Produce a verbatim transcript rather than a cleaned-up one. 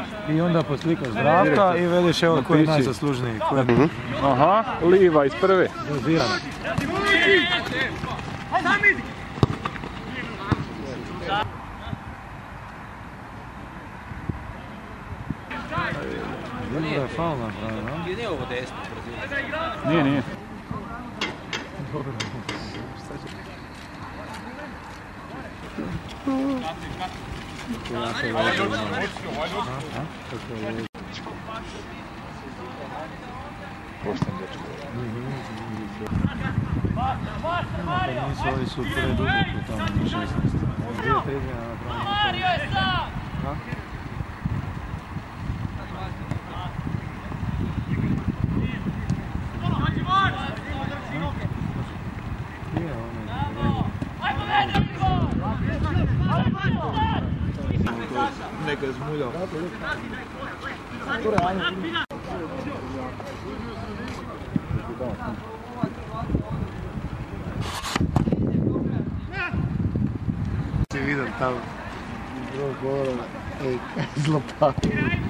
i onda poslikaš Zdravka i veliš evo koji je najzaslužniji. Aha, Liva iz prve. Dozirano. Vidim da je faul napravio, no? Nije ovo desno brzo. Nije, nije. Dobro. Pošten dečko. Nisu ovi su predubuki tamo na šesnaest. Dvije, tri izmjena napravljeno. Neka je zmuljao. Si vidim tamo. Ej, zlopati.